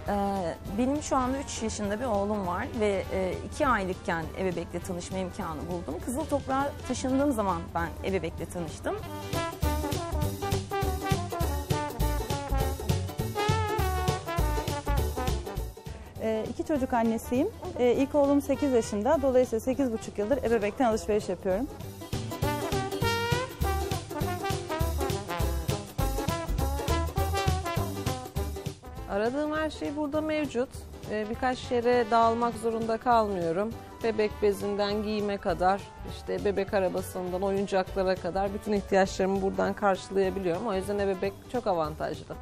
Benim şu anda 3 yaşında bir oğlum var ve 2 aylıkken ebebekle tanışma imkanı buldum. Kızıl Toprağa taşındığım zaman ben ebebekle tanıştım. İki çocuk annesiyim. İlk oğlum 8 yaşında. Dolayısıyla 8,5 yıldır ebebekten alışveriş yapıyorum. Aradığım her şey burada mevcut. Birkaç yere dağılmak zorunda kalmıyorum. Bebek bezinden giyime kadar, işte bebek arabasından oyuncaklara kadar bütün ihtiyaçlarımı buradan karşılayabiliyorum. O yüzden ebebek çok avantajlı.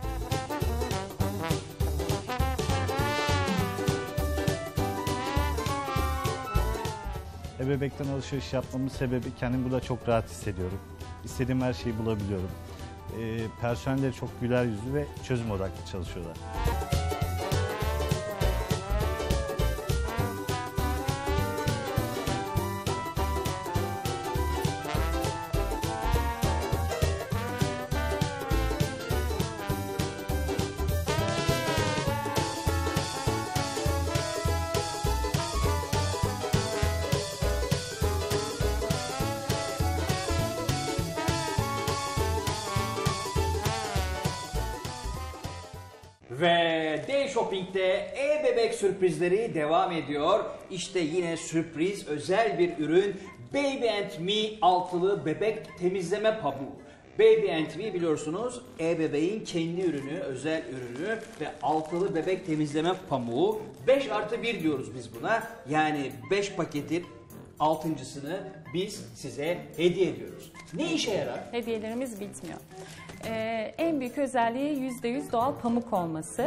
Ebebekten alışveriş yapmamın sebebi kendimi burada çok rahat hissediyorum. İstediğim her şeyi bulabiliyorum. Personelleri çok güler yüzlü ve çözüm odaklı çalışıyorlar. Ve D-Shopping'de e-bebek sürprizleri devam ediyor. İşte yine sürpriz özel bir ürün Baby & Me altılı bebek temizleme pamuğu. Baby & Me biliyorsunuz e-bebeğin kendi ürünü, özel ürünü ve altılı bebek temizleme pamuğu. 5+1 diyoruz biz buna. Yani 5 paketin 6.sını biz size hediye ediyoruz. Ne işe yarar? Hediyelerimiz bitmiyor. En büyük özelliği %100 doğal pamuk olması.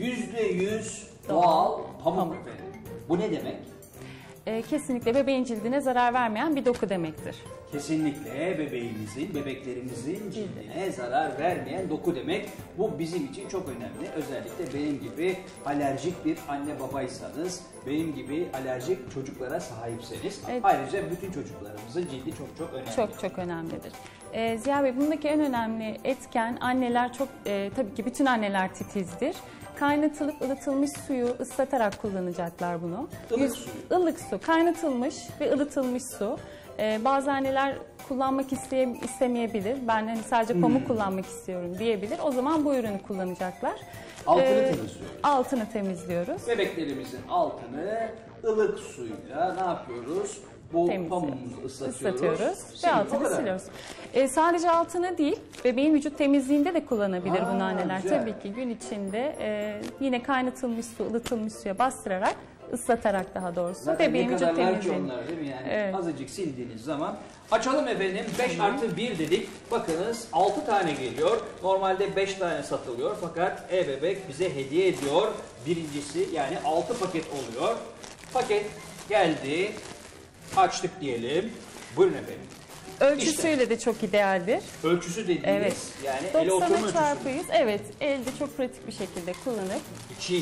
%100 doğal pamuk efendim. Bu ne demek? Kesinlikle bebeğin cildine zarar vermeyen bir doku demektir. Kesinlikle bebeğimizin, bebeklerimizin cildine zarar vermeyen doku demek. Bu bizim için çok önemli. Özellikle benim gibi alerjik bir anne babaysanız, benim gibi alerjik çocuklara sahipseniz, evet. Ayrıca bütün çocuklarımızın cildi çok önemli. Çok önemlidir. Ziya Bey, bundaki en önemli etken anneler tabii ki bütün anneler titizdir. Kaynatılıp ılıtılmış suyu ıslatarak kullanacaklar bunu. Ilık su, kaynatılmış ve ılıtılmış su. Bazı anneler kullanmak istemeyebilir. Ben hani sadece pamuk kullanmak istiyorum diyebilir. O zaman bu ürünü kullanacaklar. Altını temizliyoruz. Altını temizliyoruz. Bebeklerimizin altını ılık suyla ne yapıyoruz? Bu pamuğumuzu ıslatıyoruz ve altını siliyoruz. Sadece altını değil, bebeğin vücut temizliğinde de kullanabilir bunu anneler. Güzel. Tabii ki gün içinde yine kaynatılmış su, ılıtılmış suya bastırarak, ıslatarak daha doğrusu. Zaten bebeğin ne kadar vücut ki onlar değil mi? Yani evet. Azıcık sildiğiniz zaman. Açalım efendim. 5+1 dedik. Bakınız 6 tane geliyor. Normalde 5 tane satılıyor. Fakat e-bebek bize hediye ediyor. Birincisi yani 6 paket oluyor. Paket geldi. Açtık diyelim. Buyurun efendim. Ölçüsüyle de çok idealdir. Ölçüsü dediğiniz evet. yani ele oturma ölçüsü. 90'a ×100. Evet, elde çok pratik bir şekilde kullanıp. 2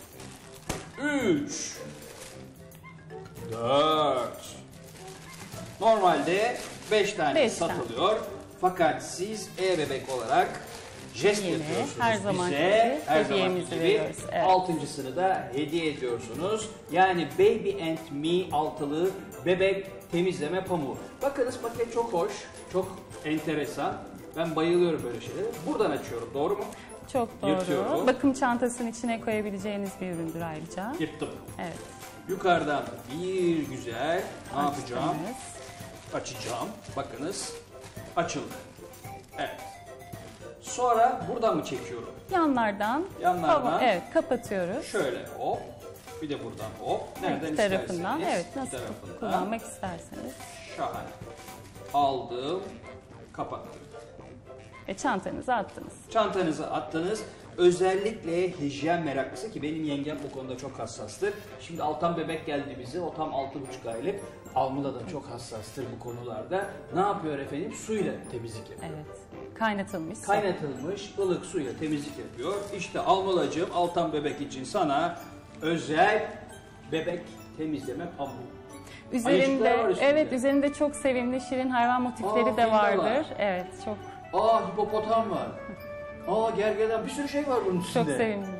3 4 Normalde 5 tane satılıyor. Fakat siz e-bebek olarak jest yapıyorsunuz her zaman bize. Her hediyemizi gibi veriyoruz. Evet. 6.sını da hediye ediyorsunuz. Yani Baby & Me altılı bebek temizleme pamuğu. Bakınız paket çok hoş, çok enteresan. Ben bayılıyorum böyle şeylere. Buradan açıyorum, doğru mu? Çok doğru. Yırtıyorum. Bakım çantasının içine koyabileceğiniz bir üründür ayrıca. Yırttım. Evet. Yukarıdan bir güzel ne yapacağım? Açacağım. Bakınız açıldı. Evet. Sonra buradan mı çekiyorum? Yanlardan. Evet, kapatıyoruz. Şöyle hop. Bir de buradan hop. Nereden İki tarafından. isterseniz. Evet, nasıl kullanmak isterseniz. Şahane. Aldım. Kapattım. Çantanıza attınız. Çantanıza attınız. Özellikle hijyen meraklısı ki benim yengem bu konuda çok hassastır. Şimdi Altan bebek geldi bize. O tam 6,5 aylık. Almila da çok hassastır bu konularda. Ne yapıyor efendim? Suyla temizlik yapıyor. Evet. Kaynatılmış. Kaynatılmış ılık suyla temizlik yapıyor. İşte Almilacığım Altan bebek için sana özel bebek temizleme pamuğu. Üzerinde çok sevimli şirin hayvan motifleri de vardır. Evet, çok. Hipopotam var. Gergedan bir sürü şey var bunun üstünde. Çok sevimli, evet.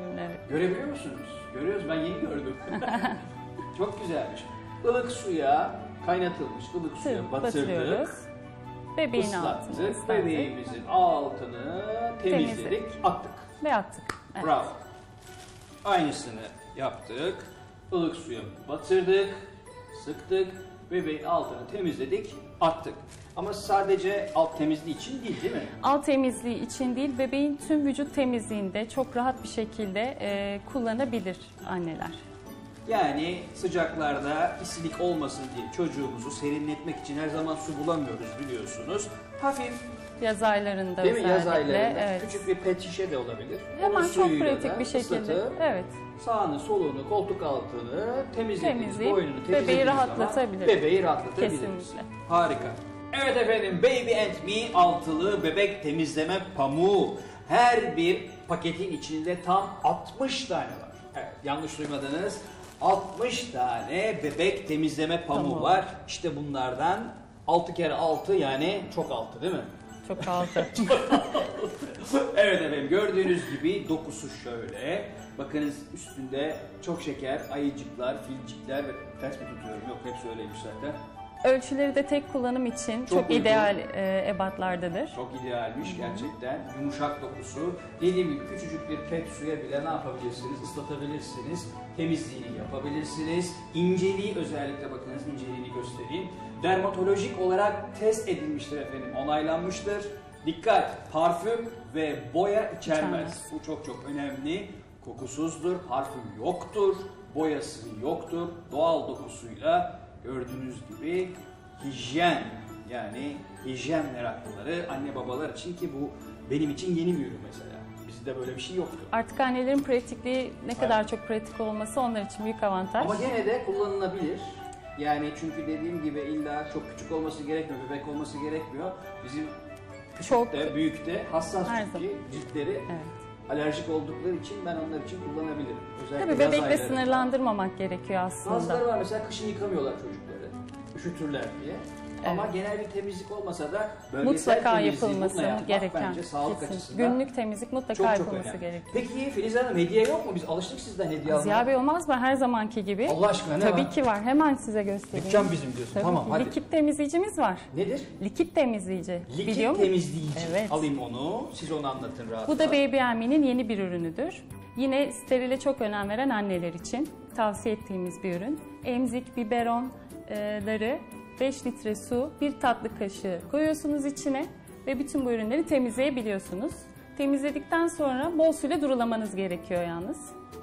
Görebiliyor musunuz? Görüyoruz, ben yeni gördüm. Çok güzelmiş. Ilık suya, kaynatılmış ılık suya batırdık. Bebeğin Islattık. altını ıslattık. Bebeğimizin altını temizledik, attık. Ve attık. Evet. Bravo. Aynısını yaptık. Ilık suya batırdık, sıktık. Bebeğin altını temizledik, attık. Ama sadece alt temizliği için değil mi? Alt temizliği için değil, bebeğin tüm vücut temizliğinde çok rahat bir şekilde kullanabilir anneler. Yani sıcaklarda isilik olmasın diye çocuğumuzu serinletmek için her zaman su bulamıyoruz biliyorsunuz. Hafif, Yaz aylarında değil mi? özellikle. Yaz aylarında Evet. küçük bir pet şişe de olabilir. Hemen Onun çok suyuyla pratik da bir şekilde. ıslatıp Evet. sağını, solunu, koltuk altını temizlediğiniz, Temizleyip boynunu bebeği temizlediğiniz rahatlatabilir. zaman bebeği rahatlatabiliriz. Kesinlikle. Harika. Evet efendim, Baby and Me altılı bebek temizleme pamuğu. Her bir paketin içinde tam 60 tane var. Evet, yanlış duymadınız. 60 tane bebek temizleme pamuğu Pamuğu. var. İşte bunlardan 6 kere 6 yani çok 6 değil mi? Çok altı. Evet efendim, gördüğünüz gibi dokusu şöyle. Bakınız üstünde çok şeker, ayıcıklar, filcikler ve ters mi tutuyorum? Yok, hepsi öyleymiş zaten. Ölçüleri de tek kullanım için çok uygun. ideal ebatlardadır. Çok idealmiş gerçekten. Yumuşak dokusu. Dediğim gibi küçücük bir pet suya bile ne yapabilirsiniz? Islatabilirsiniz. Temizliğini yapabilirsiniz. İnceliği, özellikle bakınız inceliğini göstereyim. Dermatolojik olarak test edilmiştir efendim. Onaylanmıştır. Dikkat! Parfüm ve boya içermez. Bu çok çok önemli. Kokusuzdur, parfüm yoktur, boyası yoktur. Doğal dokusuyla gördüğünüz gibi hijyen, yani hijyen meraklıları, anne babalar için, ki bu benim için yeni bir ürün mesela. Bizde böyle bir şey yoktu. Artık annelerin pratikliği ne kadar çok pratik olması onlar için büyük avantaj. Ama gene de kullanılabilir. Yani çünkü dediğim gibi illa çok küçük olması gerekmiyor, bebek olması gerekmiyor. Bizim küçük Çok- de büyük de hassas Her çünkü ciltleri Evet. alerjik oldukları için ben onlar için kullanabilirim. Özellikle Tabii yaz bebekle aylarında. sınırlandırmamak gerekiyor aslında. Bazıları var mesela, kışın yıkamıyorlar çocukları, üşütürler diye. Ama genel bir temizlik olmasa da bölgesel Mutlaka temizliği yapılması bununla yapmak gereken. bence sağlık kesin. açısından Günlük temizlik mutlaka çok çok yapılması önemli. gerekiyor. Peki Filiz Hanım, hediye yok mu? Biz alıştık sizden hediye almaya. Ziya Bey olmaz mı? Her zamanki gibi. Allah aşkına ne Tabii var? ki var. Hemen size göstereyim. Dükkan bizim diyorsun. Tabii Tamam ki. hadi. Likit temizleyicimiz var. Nedir? Likit temizleyici. Likit Biliyor musun? temizleyici. Evet. Alayım onu. Siz onu anlatın rahat. Bu da Baby Me'nin yeni bir ürünüdür. Yine sterile çok önem veren anneler için tavsiye ettiğimiz bir ürün. Emzik, biberonları, 5 litre su, 1 tatlı kaşığı koyuyorsunuz içine ve bütün bu ürünleri temizleyebiliyorsunuz. Temizledikten sonra bol suyla durulamanız gerekiyor yalnız.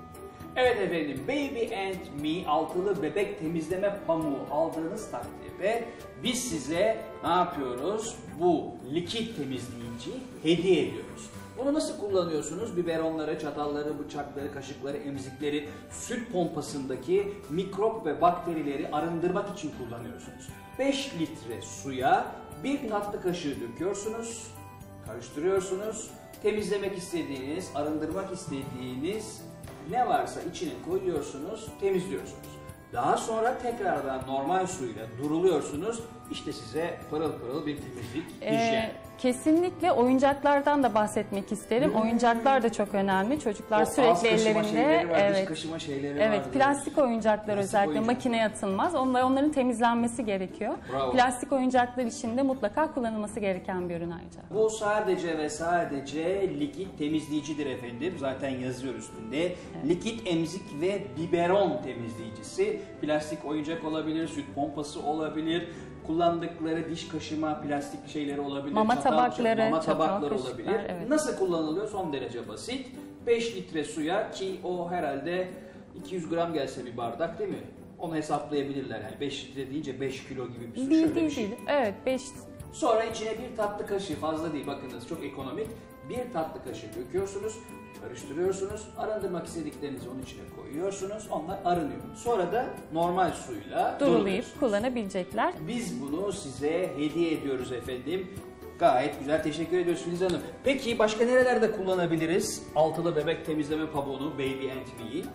Evet efendim, Baby and Me altılı bebek temizleme pamuğu aldığınız takdirde biz size ne yapıyoruz? Bu likit temizleyici hediye ediyoruz. Bunu nasıl kullanıyorsunuz? Biberonları, çatalları, bıçakları, kaşıkları, emzikleri, süt pompasındaki mikrop ve bakterileri arındırmak için kullanıyorsunuz. 5 litre suya 1 tatlı kaşığı döküyorsunuz, karıştırıyorsunuz. Temizlemek istediğiniz, arındırmak istediğiniz ne varsa içine koyuyorsunuz, temizliyorsunuz. Daha sonra tekrardan normal suyla duruluyorsunuz. İşte size pırıl pırıl bir temizlik, hijyen. Kesinlikle oyuncaklardan da bahsetmek isterim. Oyuncaklar da çok önemli. Çocuklar O sürekli ağız kaşıma ellerinde şeyleri var, diş kaşıma şeyleri evet, vardır. plastik oyuncaklar Plastik özellikle oyuncak. makineye atılmaz. Onların temizlenmesi gerekiyor. Bravo. Plastik oyuncaklar için de mutlaka kullanılması gereken bir ürün ayrıca. Bu sadece ve sadece likit temizleyicidir efendim. Zaten yazıyor üstünde. Likit emzik ve biberon temizleyicisi. Plastik oyuncak olabilir, süt pompası olabilir. Kullandıkları diş kaşıma plastik şeyleri olabilir. Mama çatal, tabakları, mama çatal, tabakları kaşıklar, olabilir. evet. Nasıl kullanılıyor? Son derece basit. 5 litre suya, ki o herhalde 200 gram gelse bir bardak değil mi? Onu hesaplayabilirler. Yani 5 litre deyince 5 kilo gibi bir su. Değil şöyle bir değil şey. değil. Evet 5 Sonra içine 1 tatlı kaşığı, fazla değil bakınız çok ekonomik, 1 tatlı kaşığı döküyorsunuz, karıştırıyorsunuz, arındırmak istediklerinizi onun içine koyuyorsunuz, onlar arınıyor. Sonra da normal suyla durulayıp kullanabilecekler. Biz bunu size hediye ediyoruz efendim. Gayet güzel, teşekkür ediyoruz Filiz Hanım. Peki başka nerelerde kullanabiliriz altılı bebek temizleme pamuğunu Baby and Me'yi?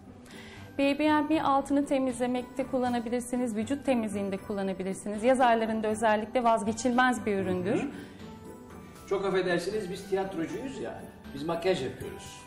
Baby Me altını temizlemekte kullanabilirsiniz, vücut temizliğinde kullanabilirsiniz. Yaz aylarında özellikle vazgeçilmez bir üründür. Çok affedersiniz, biz tiyatrocuyuz ya, biz makyaj yapıyoruz.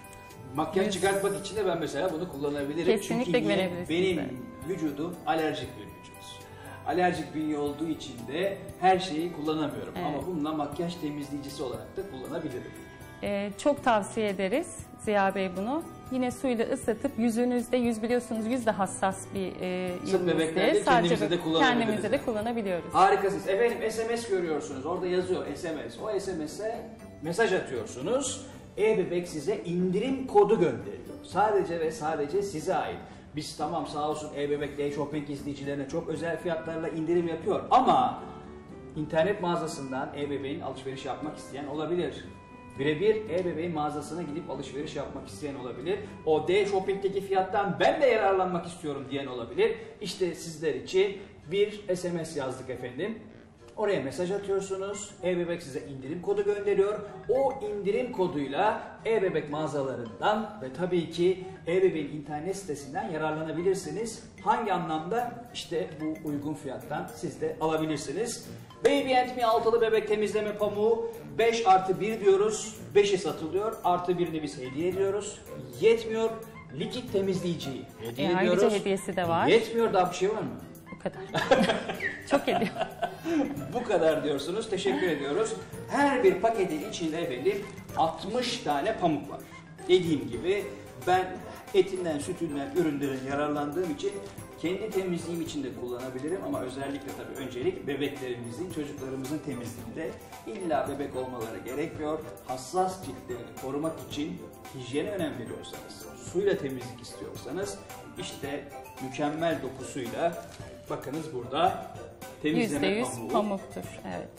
Makyaj çıkartmak için de ben mesela bunu kullanabilirim. Kesinlikle Çünkü niye? güvenebilirsiniz, Benim evet. vücudum alerjik bir vücut. Alerjik bünye olduğu için de her şeyi kullanamıyorum. Evet. Ama bununla makyaj temizleyicisi olarak da kullanabilirim. Çok tavsiye ederiz Ziya Bey bunu. Yine suyla ıslatıp yüzünüzde, yüz biliyorsunuz yüz de hassas bir Sırf bebeklerde kendimizde de kullanabiliriz. kendimizde de kullanabiliyoruz. Harikasınız. Efendim SMS görüyorsunuz. Orada yazıyor SMS. O SMS'e mesaj atıyorsunuz. E-Bebek size indirim kodu gönderiyor. Sadece ve sadece size ait. Biz tamam sağ olsun E-Bebek e-shopping izleyicilerine çok özel fiyatlarla indirim yapıyor. Ama internet mağazasından E-Bebek'in alışveriş yapmak isteyen olabilir. Birebir E-Bebeğin mağazasına gidip alışveriş yapmak isteyen olabilir. O D-Shopping'deki fiyattan ben de yararlanmak istiyorum diyen olabilir. İşte sizler için bir SMS yazdık efendim. Oraya mesaj atıyorsunuz. E-Bebek size indirim kodu gönderiyor. O indirim koduyla E-Bebek mağazalarından ve tabii ki E-Bebek'in internet sitesinden yararlanabilirsiniz. Hangi anlamda? İşte bu uygun fiyattan siz de alabilirsiniz. Baby & Me altılı bebek temizleme pamuğu 5+1 diyoruz. 5'i satılıyor. Artı 1'ini biz hediye ediyoruz. Yetmiyor. Likit temizleyiciyi hediye ediyoruz. Ayrıca hediyesi de var. Yetmiyor, daha bir şey var mı? Bu kadar. Çok hediye. Bu kadar diyorsunuz. Teşekkür ediyoruz. Her bir paketin içinde efendim 60 tane pamuk var. Dediğim gibi ben etinden, sütünden, ürünlerin yararlandığım için kendi temizliğim için de kullanabilirim ama özellikle tabii öncelik bebeklerimizin, çocuklarımızın temizliğinde illa bebek olmaları gerekmiyor. Hassas ciltlerini korumak için hijyene önem veriyorsanız, suyla temizlik istiyorsanız işte mükemmel dokusuyla bakınız burada temizleme %100 pamuğu. pamuktur. Evet.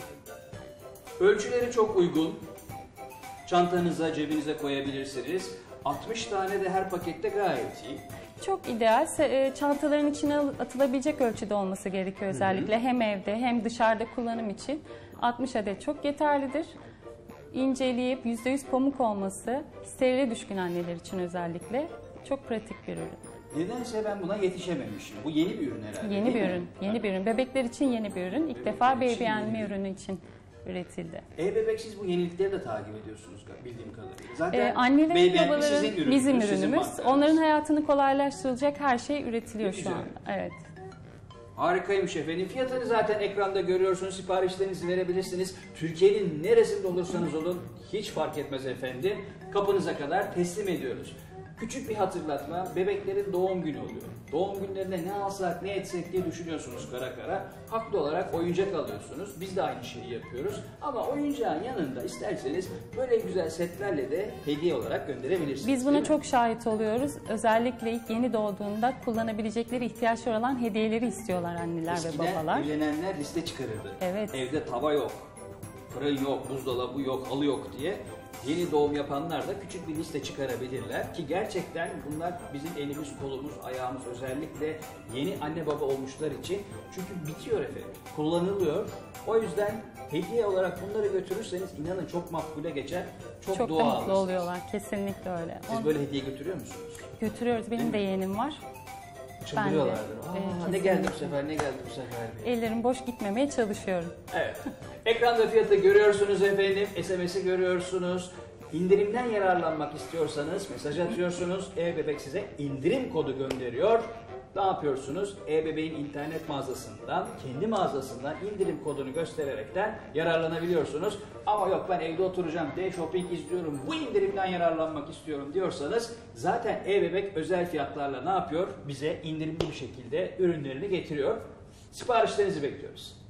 Ölçüleri çok uygun. Çantanıza, cebinize koyabilirsiniz. 60 tane de her pakette gayet iyi. Çok ideal. Çantaların içine atılabilecek ölçüde olması gerekiyor özellikle. Hem evde hem dışarıda kullanım için 60 adet çok yeterlidir. İnceleyip %100 pamuk olması sterile düşkün anneler için özellikle çok pratik bir ürün. Nedense ben buna yetişememişim. Bu yeni bir ürün herhalde. Yeni bir değil mi? ürün, yeni bir ürün. Bebekler için yeni bir ürün. İlk defa Bebekler için Baby yeni Me bir ürünü için üretildi. E-Bebek siz bu yenilikleri de takip ediyorsunuz bildiğim kadarıyla. Zaten Annelerin, Baby & Me babaların, sizin ürününüz, bizim sizin ürünümüz. markanız. Onların hayatını kolaylaştıracak her şey üretiliyor Ne şu güzel. anda. Evet. Harikaymış efendim. Fiyatını zaten ekranda görüyorsunuz. Siparişlerinizi verebilirsiniz. Türkiye'nin neresinde olursanız olun hiç fark etmez efendim. Kapınıza kadar teslim ediyoruz. Küçük bir hatırlatma, bebeklerin doğum günü oluyor. Doğum günlerinde ne alsak ne etsek diye düşünüyorsunuz kara kara. Haklı olarak oyuncak alıyorsunuz. Biz de aynı şeyi yapıyoruz. Ama oyuncağın yanında isterseniz böyle güzel setlerle de hediye olarak gönderebilirsiniz. Biz buna değil mi? çok şahit oluyoruz. Özellikle ilk yeni doğduğunda kullanabilecekleri ihtiyaçları olan hediyeleri istiyorlar anneler Eskiden ve babalar. evlenenler liste çıkarırdı. Evet. Evde tava yok, fırın yok, buzdolabı yok, halı yok diye. Yeni doğum yapanlar da küçük bir liste çıkarabilirler ki gerçekten bunlar bizim elimiz, kolumuz, ayağımız özellikle yeni anne baba olmuşlar için çünkü bitiyor efendim, kullanılıyor. O yüzden hediye olarak bunları götürürseniz inanın çok makbule geçer, çok Çok da dua mutlu alırsınız. oluyorlar. Kesinlikle öyle. Siz böyle hediye götürüyor musunuz? Götürüyoruz. Benim de yeğenim var. Çıldırıyorlardır. Ben de, Ne geldi bu sefer, ne geldi bu sefer diye. Ellerim boş gitmemeye çalışıyorum. Evet. Ekranda fiyatı görüyorsunuz efendim. SMS'i görüyorsunuz. İndirimden yararlanmak istiyorsanız mesaj atıyorsunuz. E-Bebek size indirim kodu gönderiyor. Ne yapıyorsunuz? E-Bebeğin internet mağazasından, kendi mağazasından indirim kodunu göstererekten yararlanabiliyorsunuz. Ama yok ben evde oturacağım, D-Shopping izliyorum, bu indirimden yararlanmak istiyorum diyorsanız zaten E-Bebek özel fiyatlarla ne yapıyor? Bize indirimli bir şekilde ürünlerini getiriyor. Siparişlerinizi bekliyoruz.